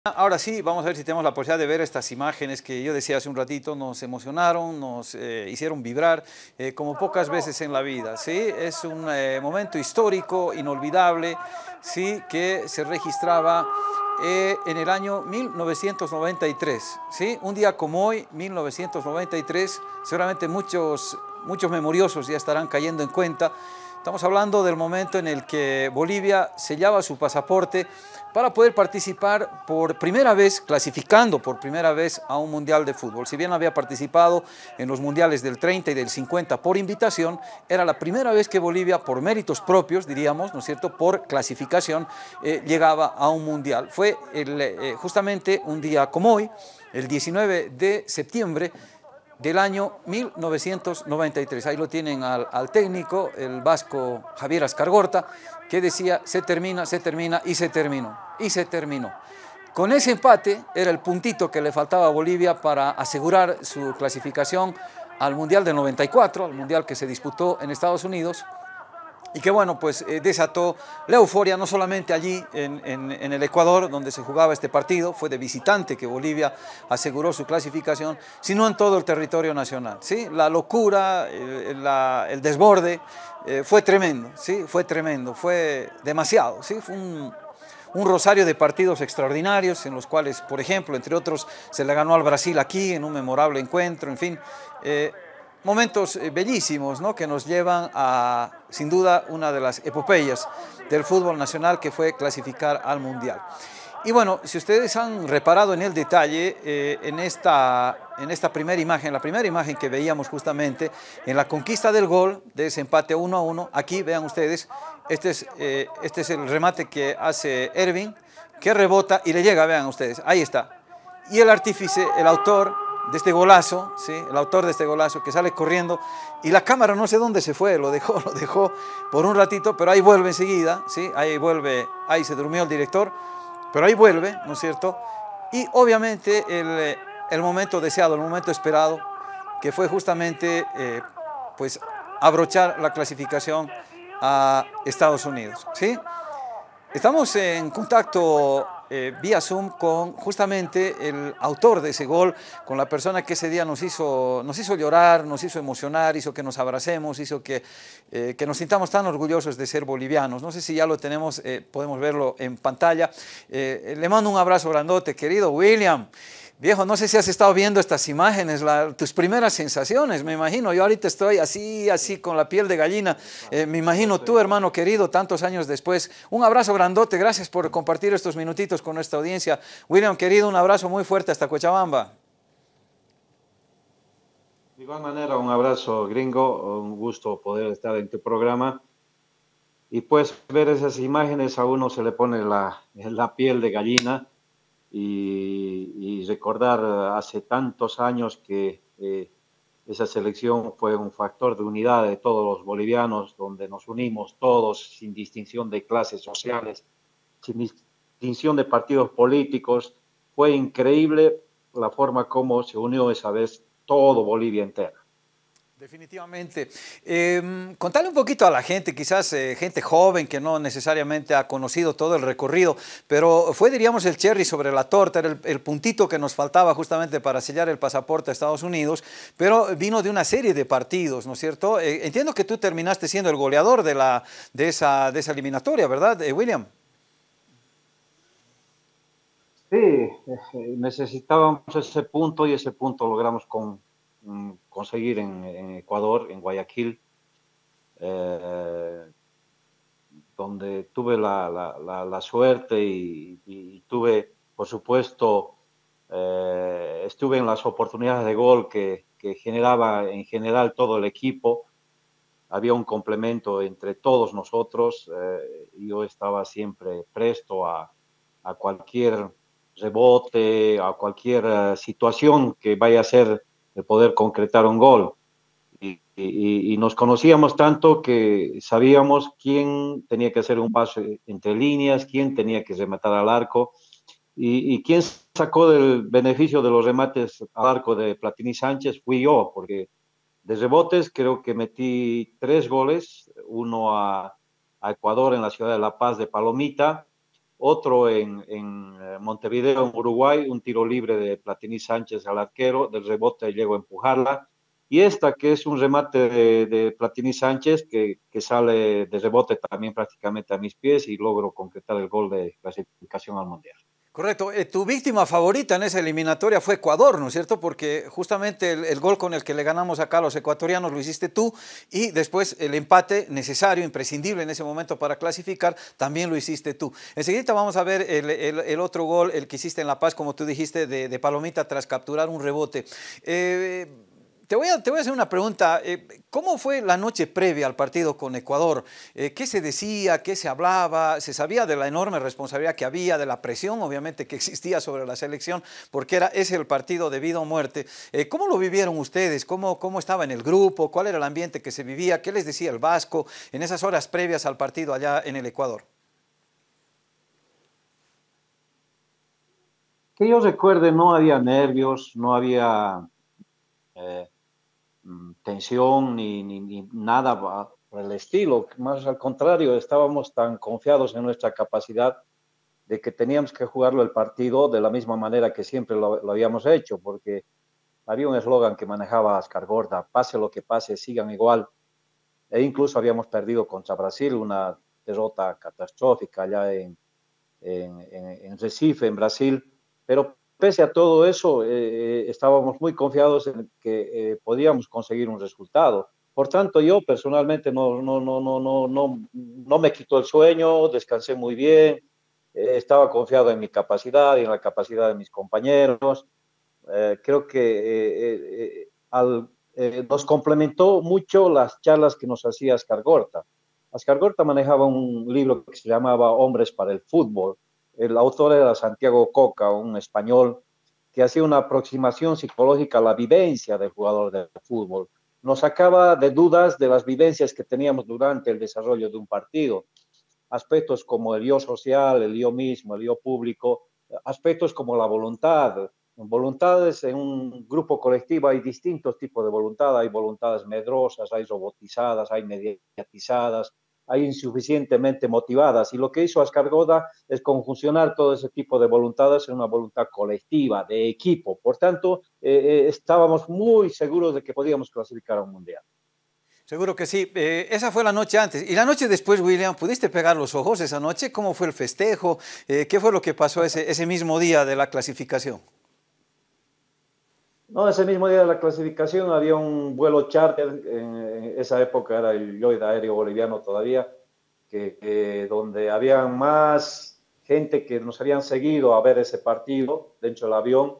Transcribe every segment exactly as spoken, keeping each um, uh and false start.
Ahora sí, vamos a ver si tenemos la posibilidad de ver estas imágenes que yo decía hace un ratito, nos emocionaron, nos eh, hicieron vibrar eh, como pocas veces en la vida, ¿sí? Es un eh, momento histórico, inolvidable, ¿sí? Que se registraba eh, en el año mil novecientos noventa y tres, ¿sí? Un día como hoy, mil novecientos noventa y tres, seguramente muchos, muchos memoriosos ya estarán cayendo en cuenta. Estamos hablando del momento en el que Bolivia sellaba su pasaporte para poder participar por primera vez, clasificando por primera vez a un mundial de fútbol. Si bien había participado en los mundiales del treinta y del cincuenta por invitación, era la primera vez que Bolivia, por méritos propios, diríamos, ¿no es cierto?, por clasificación, eh, llegaba a un mundial. Fue el, eh, justamente un día como hoy, el diecinueve de septiembre, del año mil novecientos noventa y tres. Ahí lo tienen al, al técnico, el vasco Javier Ascargorta, que decía, se termina, se termina y se terminó, y se terminó. Con ese empate era el puntito que le faltaba a Bolivia para asegurar su clasificación al Mundial del noventa y cuatro, al Mundial que se disputó en Estados Unidos, y que bueno, pues eh, desató la euforia no solamente allí en, en, en el Ecuador, donde se jugaba este partido, fue de visitante que Bolivia aseguró su clasificación, sino en todo el territorio nacional, ¿sí? La locura, el, la, el desborde, eh, fue tremendo, ¿sí? Fue tremendo, fue demasiado, ¿sí? Fue un, un rosario de partidos extraordinarios en los cuales, por ejemplo, entre otros, se le ganó al Brasil aquí en un memorable encuentro, en fin, eh, momentos bellísimos, ¿no?, que nos llevan a, sin duda, una de las epopeyas del fútbol nacional, que fue clasificar al Mundial. Y bueno, si ustedes han reparado en el detalle, eh, en, esta, en esta primera imagen, la primera imagen que veíamos justamente, en la conquista del gol, de ese empate uno a uno, aquí vean ustedes, este es, eh, este es el remate que hace Ervin, que rebota y le llega, vean ustedes, ahí está. Y el artífice, el autor de este golazo, ¿sí?, el autor de este golazo que sale corriendo, y la cámara no sé dónde se fue, lo dejó, lo dejó por un ratito, pero ahí vuelve enseguida, ¿sí?, ahí vuelve, ahí se durmió el director, pero ahí vuelve, ¿no es cierto? Y obviamente el, el momento deseado, el momento esperado, que fue justamente eh, pues abrochar la clasificación a Estados Unidos, ¿sí? Estamos en contacto eh, vía Zoom con justamente el autor de ese gol, con la persona que ese día nos hizo, nos hizo llorar, nos hizo emocionar, hizo que nos abracemos, hizo que, eh, que nos sintamos tan orgullosos de ser bolivianos. No sé si ya lo tenemos, eh, podemos verlo en pantalla. Eh, le mando un abrazo grandote, querido William. Viejo, no sé si has estado viendo estas imágenes, la, tus primeras sensaciones, me imagino. Yo ahorita estoy así, así con la piel de gallina. Eh, me imagino tú, hermano querido, tantos años después. Un abrazo grandote, gracias por compartir estos minutitos con nuestra audiencia. William, querido, un abrazo muy fuerte hasta Cochabamba. De igual manera, un abrazo gringo, un gusto poder estar en tu programa. Y pues ver esas imágenes a uno se le pone la, la piel de gallina. Y, y recordar hace tantos años que eh, esa selección fue un factor de unidad de todos los bolivianos, donde nos unimos todos sin distinción de clases sociales, sin distinción de partidos políticos. Fue increíble la forma como se unió esa vez todo Bolivia entera. Definitivamente. Eh, contarle un poquito a la gente, quizás eh, gente joven que no necesariamente ha conocido todo el recorrido, pero fue, diríamos, el cherry sobre la torta, era el, el puntito que nos faltaba justamente para sellar el pasaporte a Estados Unidos, pero vino de una serie de partidos, ¿no es cierto? Eh, entiendo que tú terminaste siendo el goleador de, la, de, esa, de esa eliminatoria, ¿verdad, eh, William? Sí, eh, necesitábamos ese punto y ese punto logramos con, mm, conseguir en, en Ecuador, en Guayaquil. Eh, donde tuve la, la, la, la suerte y, y, tuve, por supuesto, eh, estuve en las oportunidades de gol que, que generaba en general todo el equipo. Había un complemento entre todos nosotros. Eh, yo estaba siempre presto a, a cualquier rebote, a cualquier uh, situación que vaya a ser de poder concretar un gol. Y, y, y, nos conocíamos tanto que sabíamos quién tenía que hacer un pase entre líneas, quién tenía que rematar al arco y, y quién sacó del beneficio de los remates al arco de Platini Sánchez fui yo, porque de rebotes creo que metí tres goles, uno a, a Ecuador en la ciudad de La Paz de Palomita, otro en, en eh, Montevideo, en Uruguay, un tiro libre de Platini Sánchez al arquero, del rebote llegó a empujarla. Y esta que es un remate de, de Platini Sánchez que, que sale de rebote también prácticamente a mis pies y logro concretar el gol de clasificación al Mundial. Correcto. Eh, tu víctima favorita en esa eliminatoria fue Ecuador, ¿no es cierto? Porque justamente el, el gol con el que le ganamos acá a los ecuatorianos lo hiciste tú y después el empate necesario, imprescindible en ese momento para clasificar, también lo hiciste tú. Enseguida vamos a ver el, el, el otro gol, el que hiciste en La Paz, como tú dijiste, de, de Palomita tras capturar un rebote. Eh, Te voy, a, te voy a hacer una pregunta. Eh, ¿Cómo fue la noche previa al partido con Ecuador? Eh, ¿Qué se decía? ¿Qué se hablaba? ¿Se sabía de la enorme responsabilidad que había, de la presión, obviamente, que existía sobre la selección? Porque era ese el partido de vida o muerte. Eh, ¿Cómo lo vivieron ustedes? ¿Cómo, ¿Cómo estaba en el grupo? ¿Cuál era el ambiente que se vivía? ¿Qué les decía el Vasco en esas horas previas al partido allá en el Ecuador? Que yo recuerde, no había nervios, no había... Eh, tensión ni, ni, ni nada por el estilo. Más al contrario, estábamos tan confiados en nuestra capacidad de que teníamos que jugarlo el partido de la misma manera que siempre lo, lo habíamos hecho, porque había un eslogan que manejaba Ascar Gorda: pase lo que pase, sigan igual. E incluso habíamos perdido contra Brasil, una derrota catastrófica allá en, en, en, en Recife, en Brasil, pero pese a todo eso, eh, estábamos muy confiados en que eh, podíamos conseguir un resultado. Por tanto, yo personalmente no, no, no, no, no, no, no me quitó el sueño, descansé muy bien, eh, estaba confiado en mi capacidad y en la capacidad de mis compañeros. Eh, creo que eh, eh, al, eh, nos complementó mucho las charlas que nos hacía Ascar Gorta. Ascar Gorta manejaba un libro que se llamaba Hombres para el Fútbol. El autor era Santiago Coca, un español que hacía una aproximación psicológica a la vivencia del jugador de fútbol. Nos sacaba de dudas de las vivencias que teníamos durante el desarrollo de un partido. Aspectos como el yo social, el yo mismo, el yo público, aspectos como la voluntad. En voluntades, en un grupo colectivo hay distintos tipos de voluntad. Hay voluntades medrosas, hay robotizadas, hay mediatizadas, hay insuficientemente motivadas. Y lo que hizo Ascar Gorda es conjuncionar todo ese tipo de voluntades en una voluntad colectiva, de equipo. Por tanto, eh, estábamos muy seguros de que podíamos clasificar a un mundial. Seguro que sí. Eh, esa fue la noche antes. Y la noche después, William, ¿pudiste pegar los ojos esa noche? ¿Cómo fue el festejo? Eh, ¿Qué fue lo que pasó ese, ese mismo día de la clasificación? No, ese mismo día de la clasificación había un vuelo charter, en esa época era el Lloyd Aéreo Boliviano todavía, que, que donde había más gente que nos habían seguido a ver ese partido dentro del avión,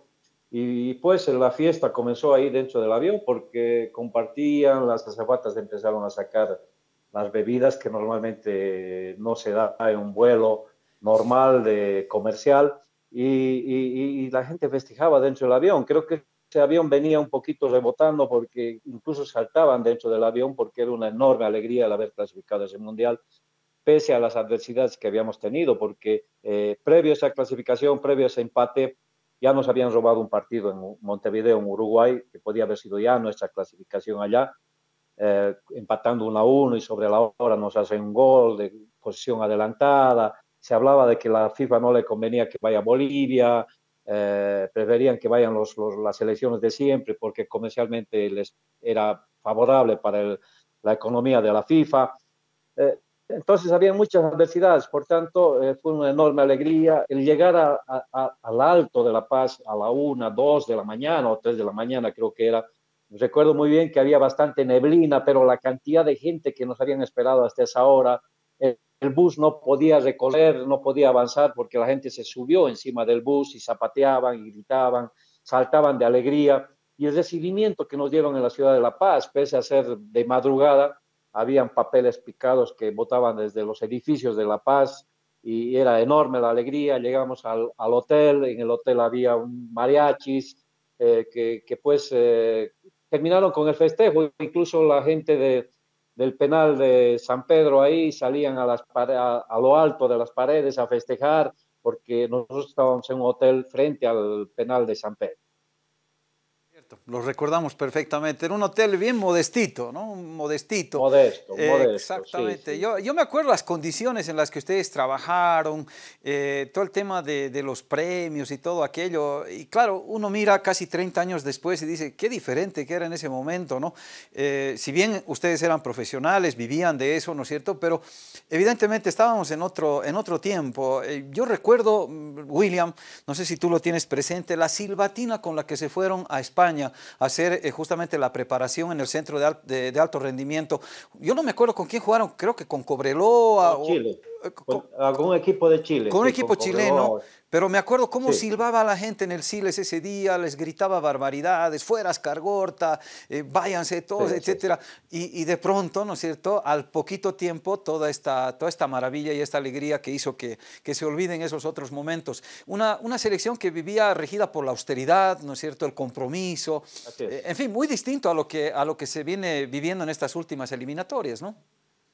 y pues la fiesta comenzó ahí dentro del avión porque compartían, las azafatas empezaron a sacar las bebidas que normalmente no se da en un vuelo normal de comercial, y, y, y la gente festejaba dentro del avión. Creo que ese avión venía un poquito rebotando porque incluso saltaban dentro del avión porque era una enorme alegría el haber clasificado ese mundial, pese a las adversidades que habíamos tenido, porque eh, previo a esa clasificación, previo a ese empate, ya nos habían robado un partido en Montevideo, en Uruguay, que podía haber sido ya nuestra clasificación allá, eh, empatando uno a uno, y sobre la hora nos hacen un gol de posición adelantada. Se hablaba de que la FIFA no le convenía que vaya a Bolivia, eh, preferían que vayan los, los, las selecciones de siempre porque comercialmente les era favorable para el, la economía de la FIFA. Eh, entonces había muchas adversidades, por tanto eh, fue una enorme alegría el llegar a, a, a, al Alto de La Paz a la una, dos de la mañana o tres de la mañana creo que era. Recuerdo muy bien que había bastante neblina, pero la cantidad de gente que nos habían esperado hasta esa hora, el, el bus no podía recorrer, no podía avanzar porque la gente se subió encima del bus y zapateaban y gritaban, saltaban de alegría. Y el recibimiento que nos dieron en la ciudad de La Paz, pese a ser de madrugada, habían papeles picados que botaban desde los edificios de La Paz y era enorme la alegría. Llegamos al, al hotel, en el hotel había un mariachis eh, que, que pues eh, terminaron con el festejo, incluso la gente de, del penal de San Pedro ahí salían a, las, a, a lo alto de las paredes a festejar porque nosotros estábamos en un hotel frente al penal de San Pedro. Correcto, lo recordamos perfectamente. Era un hotel bien modestito, ¿no? Modestito. Modesto, Eh, modesto, sí, exactamente. sí. Yo, yo me acuerdo las condiciones en las que ustedes trabajaron, eh, todo el tema de, de los premios y todo aquello. Y claro, uno mira casi treinta años después y dice, qué diferente que era en ese momento, ¿no? Eh, si bien ustedes eran profesionales, vivían de eso, ¿no es cierto? Pero evidentemente estábamos en otro, en otro tiempo. Eh, yo recuerdo, William, no sé si tú lo tienes presente, la silbatina con la que se fueron a España a hacer eh, justamente la preparación en el centro de, al, de, de, alto rendimiento. Yo no me acuerdo con quién jugaron, creo que con Cobreloa Con o... Chile, Eh, con con, algún equipo de Chile, con un sí, con equipo chileno, Cobreloa, pero me acuerdo cómo sí. silbaba la gente en el Siles ese día, les gritaba barbaridades, fuera Escargorta, eh, váyanse todos, Sí, sí, sí. etcétera. Y, y, de pronto, ¿no es cierto?, al poquito tiempo, toda esta, toda esta maravilla y esta alegría que hizo que, que se olviden esos otros momentos. Una, una selección que vivía regida por la austeridad, ¿no es cierto?, el compromiso, Así eh, es. en fin, muy distinto a lo, que, a lo que se viene viviendo en estas últimas eliminatorias, ¿no?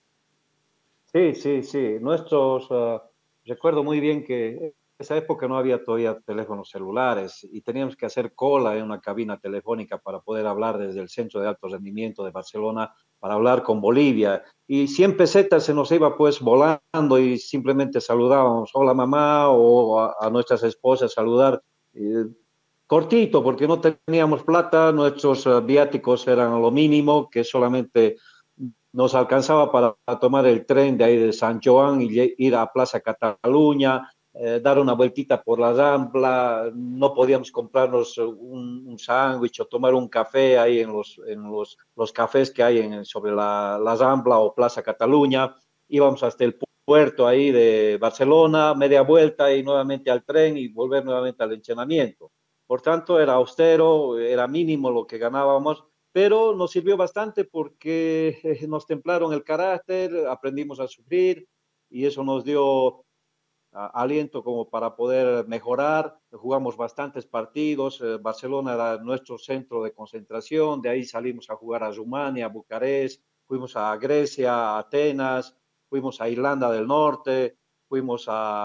Sí, sí, sí. Nuestros, uh, recuerdo muy bien que en esa época no había todavía teléfonos celulares y teníamos que hacer cola en una cabina telefónica para poder hablar desde el Centro de Alto Rendimiento de Barcelona, para hablar con Bolivia. Y cien pesetas se nos iba pues volando y simplemente saludábamos, hola mamá, o a, a nuestras esposas saludar. Eh, cortito, porque no teníamos plata, nuestros uh, viáticos eran lo mínimo, que solamente nos alcanzaba para tomar el tren de ahí de San Joan y ir a Plaza Cataluña, eh, dar una vueltita por la Rambla, no podíamos comprarnos un, un sándwich o tomar un café ahí en los, en los, los cafés que hay en, sobre la, la Rambla o Plaza Cataluña, íbamos hasta el puerto ahí de Barcelona, media vuelta y nuevamente al tren y volver nuevamente al entrenamiento. Por tanto, era austero, era mínimo lo que ganábamos, pero nos sirvió bastante porque eh, nos templaron el carácter, aprendimos a sufrir y eso nos dio a, aliento como para poder mejorar. Jugamos bastantes partidos, eh, Barcelona era nuestro centro de concentración, de ahí salimos a jugar a Rumania, a Bucarest, fuimos a Grecia, a Atenas, fuimos a Irlanda del Norte, fuimos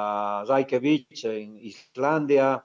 a Reykjavik en Islandia,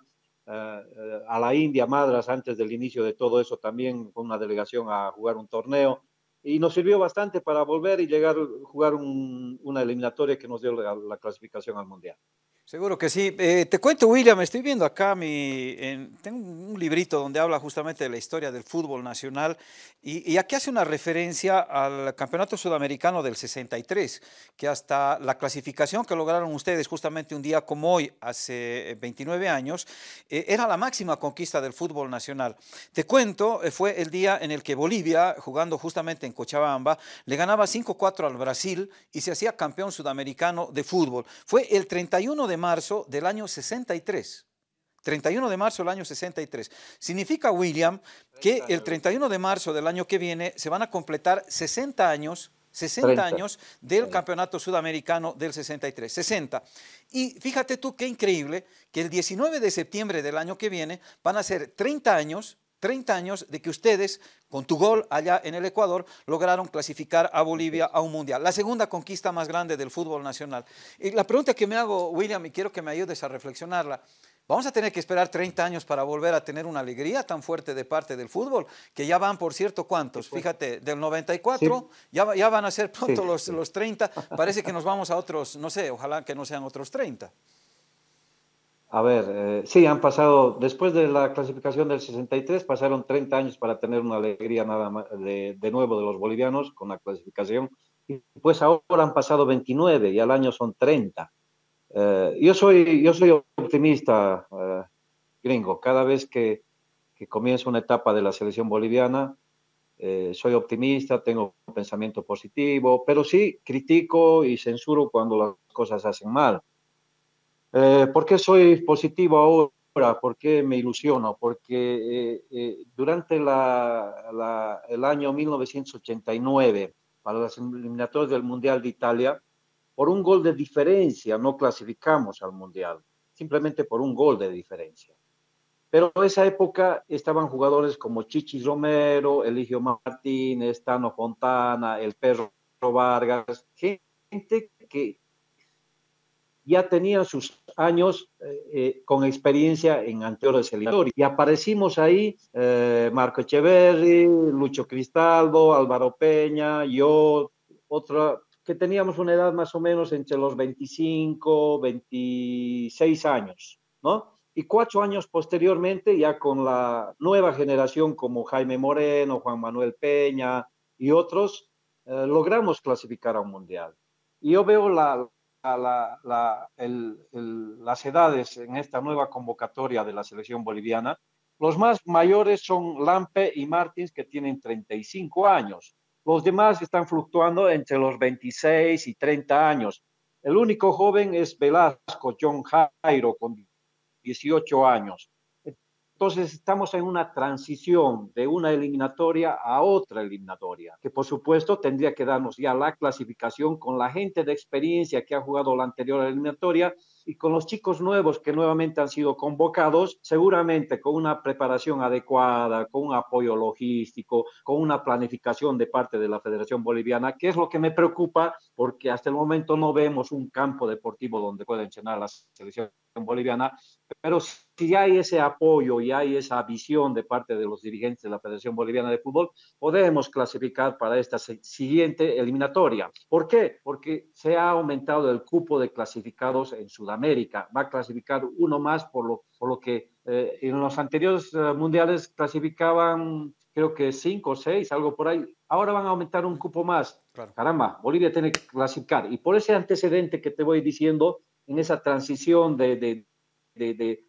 uh, a la India, Madras, antes del inicio de todo eso también con una delegación a jugar un torneo. Y nos sirvió bastante para volver y llegar a jugar un, una eliminatoria que nos dio la, la clasificación al Mundial. Seguro que sí. Eh, te cuento, William, estoy viendo acá, mi, en, tengo un librito donde habla justamente de la historia del fútbol nacional y, y aquí hace una referencia al Campeonato Sudamericano del sesenta y tres, que hasta la clasificación que lograron ustedes justamente un día como hoy, hace veintinueve años, eh, era la máxima conquista del fútbol nacional. Te cuento, eh, fue el día en el que Bolivia, jugando justamente en Cochabamba, le ganaba cinco cuatro al Brasil y se hacía campeón sudamericano de fútbol. Fue el treinta y uno de marzo del año sesenta y tres. treinta y uno de marzo del año sesenta y tres. Significa, William, que el treinta y uno de marzo del año que viene se van a completar sesenta años, sesenta treinta. años del Campeonato Sudamericano del sesenta y tres. sesenta. Y fíjate tú qué increíble que el diecinueve de septiembre del año que viene van a ser treinta años treinta años de que ustedes, con tu gol allá en el Ecuador, lograron clasificar a Bolivia a un mundial. La segunda conquista más grande del fútbol nacional. Y la pregunta que me hago, William, y quiero que me ayudes a reflexionarla, ¿vamos a tener que esperar treinta años para volver a tener una alegría tan fuerte de parte del fútbol? Que ya van, por cierto, ¿cuántos? Fíjate, del noventa y cuatro, Sí, ya, ya van a ser sí, pronto los, sí. los treinta. Parece que nos vamos a otros, no sé, ojalá que no sean otros treinta. A ver, eh, sí, han pasado, después de la clasificación del sesenta y tres, pasaron treinta años para tener una alegría nada más de, de nuevo de los bolivianos con la clasificación. Y pues ahora han pasado veintinueve y al año son treinta. Eh, yo, soy, yo soy optimista, eh, gringo. Cada vez que, que comienzo una etapa de la selección boliviana, eh, soy optimista, tengo un pensamiento positivo, pero sí critico y censuro cuando las cosas se hacen mal. Eh, ¿Por qué soy positivo ahora? ¿Por qué me ilusiono? Porque eh, eh, durante la, la, el año mil novecientos ochenta y nueve, para las eliminatorias del Mundial de Italia, por un gol de diferencia no clasificamos al Mundial, simplemente por un gol de diferencia. Pero en esa época estaban jugadores como Chichi Romero, Eligio Martínez, Tano Fontana, el Perro Vargas, gente que ya tenían sus años eh, eh, con experiencia en anteriores eliminatorias. Y aparecimos ahí, eh, Marco Echeverri, Lucho Cristaldo, Álvaro Peña, yo, otra, que teníamos una edad más o menos entre los veinticinco, veintiséis años, ¿no? Y cuatro años posteriormente, ya con la nueva generación como Jaime Moreno, Juan Manuel Peña y otros, eh, logramos clasificar a un mundial. Y yo veo la, la, la, el, el, las edades en esta nueva convocatoria de la selección boliviana. Los más mayores son Lampe y Martins, que tienen treinta y cinco años. Los demás están fluctuando entre los veintiséis y treinta años. El único joven es Velasco, John Jairo, con dieciocho años. Entonces estamos en una transición de una eliminatoria a otra eliminatoria, que por supuesto tendría que darnos ya la clasificación con la gente de experiencia que ha jugado la anterior eliminatoria y con los chicos nuevos que nuevamente han sido convocados, seguramente con una preparación adecuada, con un apoyo logístico, con una planificación de parte de la Federación Boliviana, que es lo que me preocupa porque hasta el momento no vemos un campo deportivo donde pueda entrenar la selección boliviana, pero si hay ese apoyo y hay esa visión de parte de los dirigentes de la Federación Boliviana de Fútbol, podemos clasificar para esta siguiente eliminatoria. ¿Por qué? Porque se ha aumentado el cupo de clasificados en Sudamérica. Va a clasificar uno más por lo, por lo que eh, en los anteriores uh, mundiales clasificaban creo que cinco o seis, algo por ahí. Ahora van a aumentar un cupo más. Claro. Caramba, Bolivia tiene que clasificar. Y por ese antecedente que te voy diciendo, en esa transición de, de, de, de,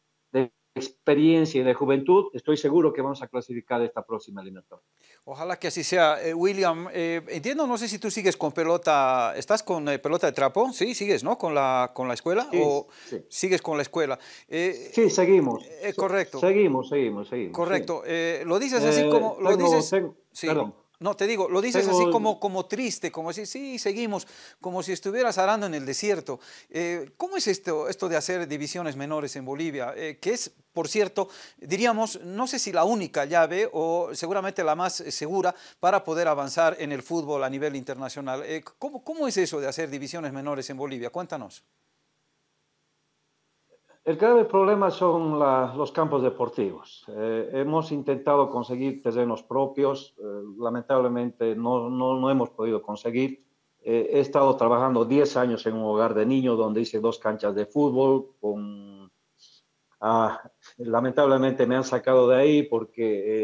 de experiencia y de juventud, estoy seguro que vamos a clasificar esta próxima eliminatoria. Ojalá que así sea. Eh, William, eh, entiendo, no sé si tú sigues con pelota, ¿estás con eh, pelota de trapo? Sí, sigues, ¿no? ¿Con la, con la escuela? Sí, ¿O sí. sigues con la escuela? Eh, sí, seguimos. Eh, correcto. Seguimos, seguimos, seguimos. Correcto. Sí. Eh, lo dices así Eh, como... Lo tengo, dices, tengo, sí. Perdón. No, te digo, lo dices Tengo... así como, como triste, como si sí, seguimos, como si estuvieras arando en el desierto. Eh, ¿Cómo es esto, esto de hacer divisiones menores en Bolivia? Eh, que es, por cierto, diríamos, no sé si la única llave o seguramente la más segura para poder avanzar en el fútbol a nivel internacional. Eh, ¿cómo, ¿Cómo es eso de hacer divisiones menores en Bolivia? Cuéntanos. El grave problema son la, los campos deportivos. Eh, hemos intentado conseguir terrenos propios, eh, lamentablemente no, no, no hemos podido conseguir. Eh, he estado trabajando diez años en un hogar de niños donde hice dos canchas de fútbol. Con, ah, lamentablemente me han sacado de ahí porque,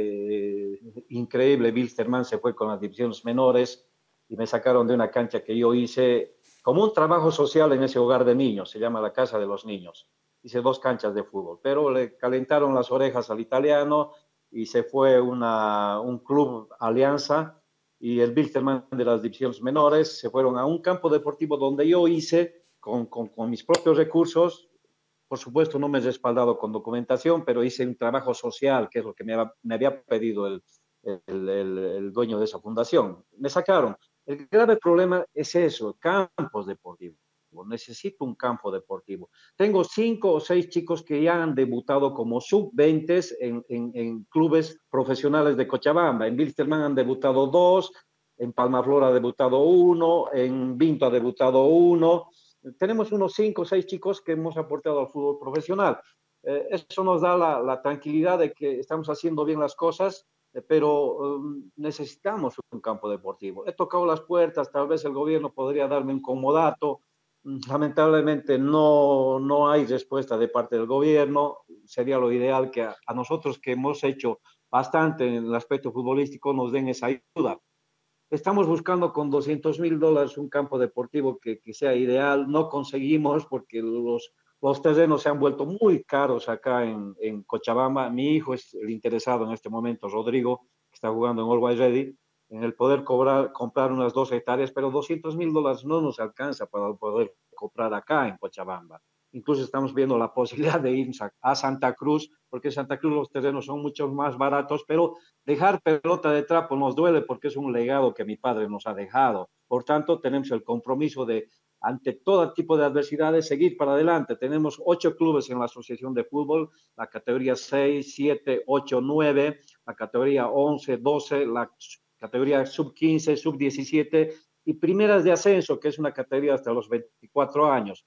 eh, increíble, Wilstermann se fue con las divisiones menores y me sacaron de una cancha que yo hice como un trabajo social en ese hogar de niños, se llama la Casa de los Niños. Hice dos canchas de fútbol, pero le calentaron las orejas al italiano y se fue una, un club Alianza y el Wilstermann de las divisiones menores se fueron a un campo deportivo donde yo hice con, con, con mis propios recursos. Por supuesto, no me he respaldado con documentación, pero hice un trabajo social, que es lo que me, me había pedido el, el, el, el dueño de esa fundación. Me sacaron. El grave problema es eso, campos deportivos. Necesito un campo deportivo. Tengo cinco o seis chicos que ya han debutado como sub veinte en, en, en clubes profesionales de Cochabamba. En Wilstermann han debutado dos, en Palmaflor ha debutado uno, en Vinto ha debutado uno. Tenemos unos cinco o seis chicos que hemos aportado al fútbol profesional. Eh, eso nos da la, la tranquilidad de que estamos haciendo bien las cosas, eh, pero um, necesitamos un campo deportivo. He tocado las puertas, tal vez el gobierno podría darme un comodato. Lamentablemente no, no hay respuesta de parte del gobierno. Sería lo ideal que a, a nosotros que hemos hecho bastante en el aspecto futbolístico nos den esa ayuda. Estamos buscando con doscientos mil dólares un campo deportivo que, que sea ideal. No conseguimos porque los, los terrenos se han vuelto muy caros acá en, en Cochabamba. Mi hijo es el interesado en este momento, Rodrigo, que está jugando en Always Ready, en el poder cobrar, comprar unas dos hectáreas, pero doscientos mil dólares no nos alcanza para poder comprar acá en Cochabamba. Incluso estamos viendo la posibilidad de ir a Santa Cruz, porque en Santa Cruz los terrenos son mucho más baratos, pero dejar pelota de trapo nos duele porque es un legado que mi padre nos ha dejado. Por tanto, tenemos el compromiso de, ante todo tipo de adversidades, seguir para adelante. Tenemos ocho clubes en la Asociación de Fútbol, la categoría seis, siete, ocho, nueve, la categoría once, doce, la categoría sub quince, sub diecisiete y primeras de ascenso, que es una categoría hasta los veinticuatro años.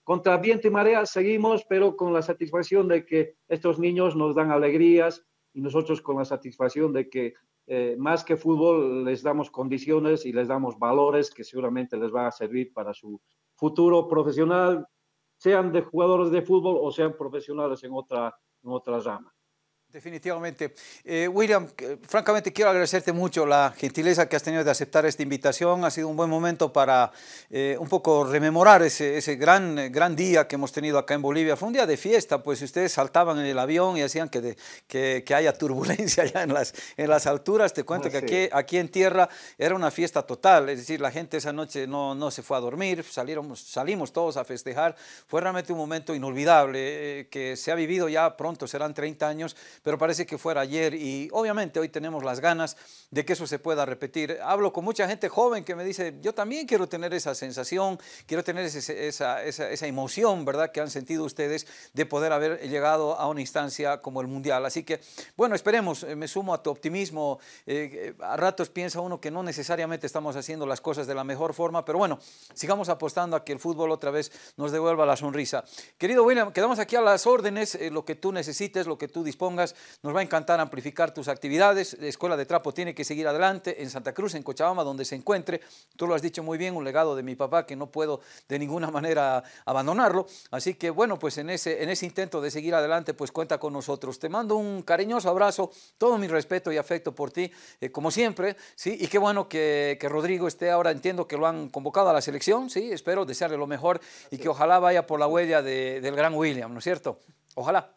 contra viento y marea seguimos, pero con la satisfacción de que estos niños nos dan alegrías y nosotros con la satisfacción de que eh, más que fútbol les damos condiciones y les damos valores que seguramente les van a servir para su futuro profesional, sean de jugadores de fútbol o sean profesionales en otra, en otra rama. Definitivamente. Eh, William, eh, francamente quiero agradecerte mucho la gentileza que has tenido de aceptar esta invitación. Ha sido un buen momento para eh, un poco rememorar ese, ese gran, eh, gran día que hemos tenido acá en Bolivia. Fue un día de fiesta, pues ustedes saltaban en el avión y hacían que, de, que, que haya turbulencia allá en las, en las alturas. Te cuento que aquí, aquí en tierra era una fiesta total, es decir, la gente esa noche no, no se fue a dormir, salieron, salimos todos a festejar. Fue realmente un momento inolvidable eh, que se ha vivido ya pronto, serán treinta años, pero parece que fuera ayer y obviamente hoy tenemos las ganas de que eso se pueda repetir. Hablo con mucha gente joven que me dice, yo también quiero tener esa sensación, quiero tener ese, esa, esa, esa emoción, ¿verdad?, que han sentido ustedes de poder haber llegado a una instancia como el Mundial. Así que, bueno, esperemos, me sumo a tu optimismo. Eh, a ratos piensa uno que no necesariamente estamos haciendo las cosas de la mejor forma, pero bueno, sigamos apostando a que el fútbol otra vez nos devuelva la sonrisa. Querido William, quedamos aquí a las órdenes, eh, lo que tú necesites, lo que tú dispongas. Nos va a encantar amplificar tus actividades. La Escuela de Trapo tiene que seguir adelante en Santa Cruz, en Cochabamba, donde se encuentre. Tú lo has dicho muy bien, un legado de mi papá que no puedo de ninguna manera abandonarlo. Así que bueno, pues en ese, en ese intento de seguir adelante, pues cuenta con nosotros. Te mando un cariñoso abrazo, todo mi respeto y afecto por ti, eh, como siempre, ¿sí? Y qué bueno que, que Rodrigo esté ahora, entiendo que lo han convocado a la selección, ¿sí? Espero desearle lo mejor y que ojalá vaya por la huella de, del gran William, ¿no es cierto? Ojalá.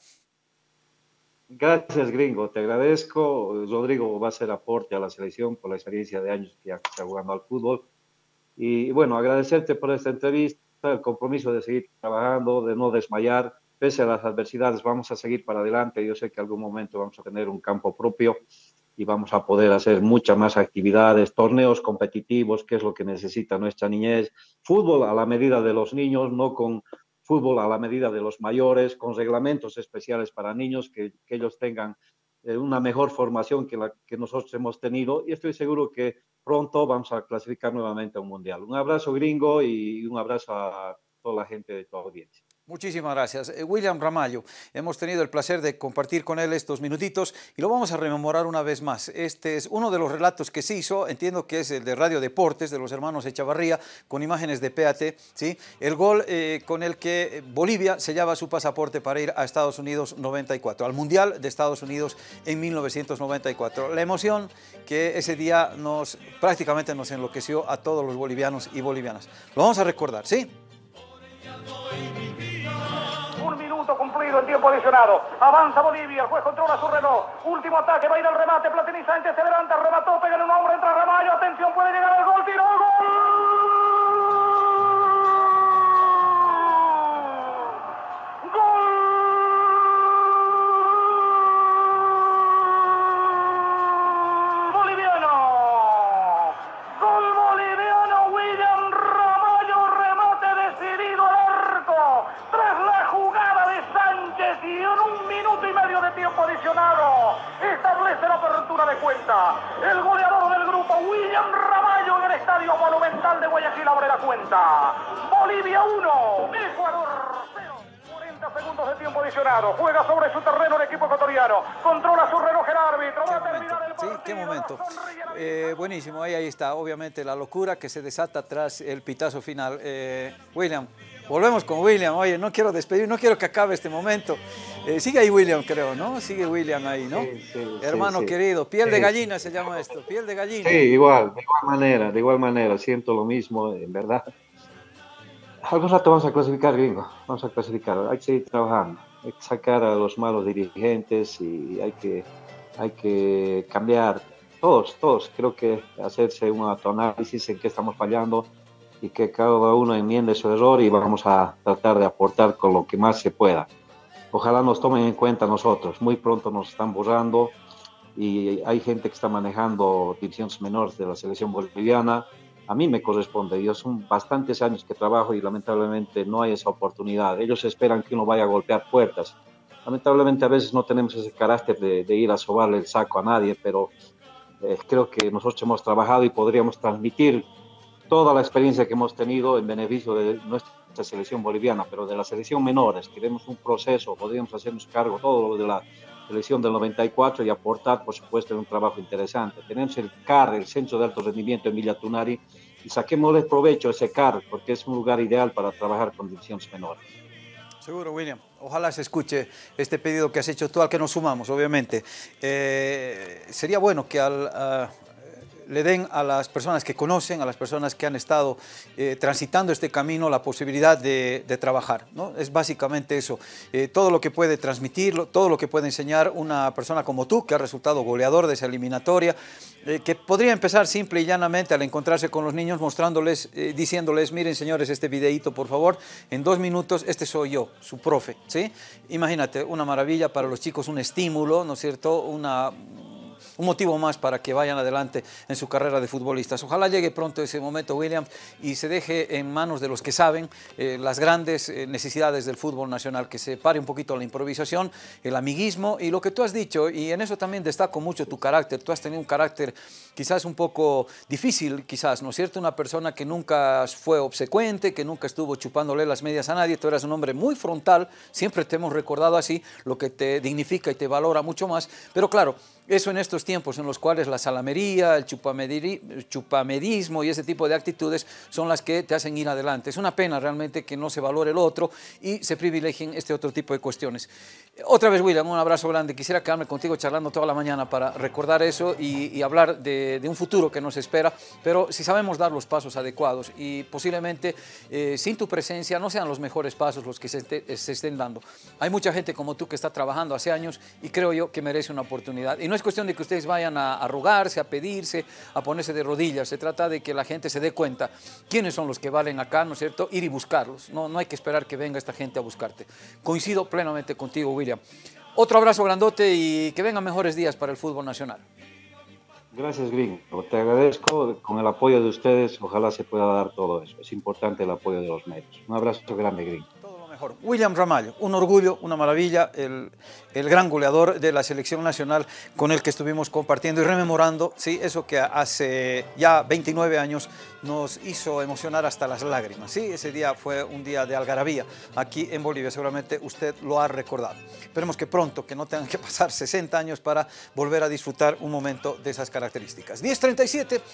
Gracias, gringo. Te agradezco. Rodrigo va a ser aporte a la selección por la experiencia de años que ya está jugando al fútbol. Y bueno, agradecerte por esta entrevista, el compromiso de seguir trabajando, de no desmayar. Pese a las adversidades, vamos a seguir para adelante. Yo sé que en algún momento vamos a tener un campo propio y vamos a poder hacer muchas más actividades, torneos competitivos, que es lo que necesita nuestra niñez. Fútbol a la medida de los niños, no con fútbol a la medida de los mayores, con reglamentos especiales para niños, que, que ellos tengan eh, una mejor formación que la que nosotros hemos tenido, y estoy seguro que pronto vamos a clasificar nuevamente a un mundial. Un abrazo, gringo, y un abrazo a toda la gente de tu audiencia. Muchísimas gracias. Eh, William Ramallo, hemos tenido el placer de compartir con él estos minutitos y lo vamos a rememorar una vez más. Este es uno de los relatos que se hizo, entiendo que es el de Radio Deportes, de los hermanos Echavarría, con imágenes de P A T, ¿sí? El gol eh, con el que Bolivia sellaba su pasaporte para ir a Estados Unidos noventa y cuatro, al Mundial de Estados Unidos en mil novecientos noventa y cuatro. La emoción que ese día nos, prácticamente nos enloqueció a todos los bolivianos y bolivianas. Lo vamos a recordar, ¿sí? Un minuto cumplido en tiempo adicionado. Avanza Bolivia, el juez controla su reloj. Último ataque, va a ir al remate. Platini Sánchez se levanta, remató, pega en un hombre, entra Ramallo. Atención, puede llegar al gol, tiró, gol. ¡Gol! Boliviano. Gol boliviano, William Ramallo, remate decidido al arco. Tras la jugada de Sánchez y en un minuto y medio de tiempo adicionado establece la apertura de cuenta. El goleador del grupo, William Ramallo, en el Estadio Monumental de Guayaquil abre la cuenta. Bolivia uno, Ecuador cero. cuarenta segundos de tiempo adicionado. Juega sobre su terreno el equipo ecuatoriano. Controla su reloj el árbitro. Va a terminar el partido. Sí, qué momento. Eh, buenísimo, ahí, ahí está. Obviamente la locura que se desata tras el pitazo final. Eh, William, volvemos con William. Oye, no quiero despedir, no quiero que acabe este momento. Eh, sigue ahí William, creo, ¿no? Sigue William ahí, ¿no? Sí, sí, Hermano sí, sí. querido, piel sí. de gallina se llama esto, piel de gallina. Sí, igual, de igual manera, de igual manera. Siento lo mismo, en verdad. Algún rato vamos a clasificar, gringo. Vamos a clasificar. Hay que seguir trabajando. Hay que sacar a los malos dirigentes y hay que, hay que cambiar. Todos, todos. Creo que hacerse un autoanálisis en qué estamos fallando y que cada uno enmiende su error y vamos a tratar de aportar con lo que más se pueda. Ojalá nos tomen en cuenta nosotros. Muy pronto nos están borrando y hay gente que está manejando divisiones menores de la selección boliviana. A mí me corresponde, yo son bastantes años que trabajo y lamentablemente no hay esa oportunidad. Ellos esperan que uno vaya a golpear puertas. Lamentablemente a veces no tenemos ese carácter de, de ir a sobarle el saco a nadie, pero eh, creo que nosotros hemos trabajado y podríamos transmitir toda la experiencia que hemos tenido en beneficio de nuestra la selección boliviana, pero de la selección menores. Queremos un proceso, podríamos hacernos cargo todo lo de la selección del noventa y cuatro y aportar, por supuesto, en un trabajo interesante. Tenemos el C A R, el Centro de Alto Rendimiento en Villa Tunari, y saquémosle provecho a ese C A R, porque es un lugar ideal para trabajar con divisiones menores. Seguro, William. Ojalá se escuche este pedido que has hecho tú, al que nos sumamos, obviamente. Eh, sería bueno que al, uh, le den a las personas que conocen, a las personas que han estado eh, transitando este camino, la posibilidad de, de trabajar, ¿no? Es básicamente eso. Eh, todo lo que puede transmitirlo, todo lo que puede enseñar una persona como tú, que ha resultado goleador de esa eliminatoria, eh, que podría empezar simple y llanamente al encontrarse con los niños, mostrándoles, eh, diciéndoles, miren señores, este videíto, por favor, en dos minutos, este soy yo, su profe, ¿sí? Imagínate, una maravilla para los chicos, un estímulo, ¿no es cierto?, una... un motivo más para que vayan adelante en su carrera de futbolistas. Ojalá llegue pronto ese momento, William, y se deje en manos de los que saben eh, las grandes eh, necesidades del fútbol nacional, que se pare un poquito la improvisación, el amiguismo y lo que tú has dicho, y en eso también destaco mucho tu carácter. Tú has tenido un carácter quizás un poco difícil, quizás, ¿no es cierto? Una persona que nunca fue obsecuente, que nunca estuvo chupándole las medias a nadie. Tú eras un hombre muy frontal, siempre te hemos recordado así, lo que te dignifica y te valora mucho más, pero claro, eso en estos tiempos en los cuales la salamería, el chupamedismo y ese tipo de actitudes son las que te hacen ir adelante. Es una pena realmente que no se valore el otro y se privilegien este otro tipo de cuestiones. Otra vez, William, un abrazo grande. Quisiera quedarme contigo charlando toda la mañana para recordar eso y, y hablar de, de un futuro que nos espera, pero si sabemos dar los pasos adecuados y posiblemente eh, sin tu presencia no sean los mejores pasos los que se, te, se estén dando. Hay mucha gente como tú que está trabajando hace años y creo yo que merece una oportunidad. Y no es cuestión de que ustedes vayan a arrugarse, a pedirse, a ponerse de rodillas. Se trata de que la gente se dé cuenta quiénes son los que valen acá, ¿no es cierto? Ir y buscarlos. No, no hay que esperar que venga esta gente a buscarte. Coincido plenamente contigo, William. Otro abrazo grandote y que vengan mejores días para el fútbol nacional. Gracias, Green. Te agradezco. Con el apoyo de ustedes, ojalá se pueda dar todo eso. Es importante el apoyo de los medios. Un abrazo grande, Green. Mejor. William Ramallo, un orgullo, una maravilla, el, el gran goleador de la selección nacional con el que estuvimos compartiendo y rememorando, sí, eso que hace ya veintinueve años nos hizo emocionar hasta las lágrimas. Sí, ese día fue un día de algarabía aquí en Bolivia, seguramente usted lo ha recordado. Esperemos que pronto, que no tengan que pasar sesenta años para volver a disfrutar un momento de esas características. diez treinta y siete,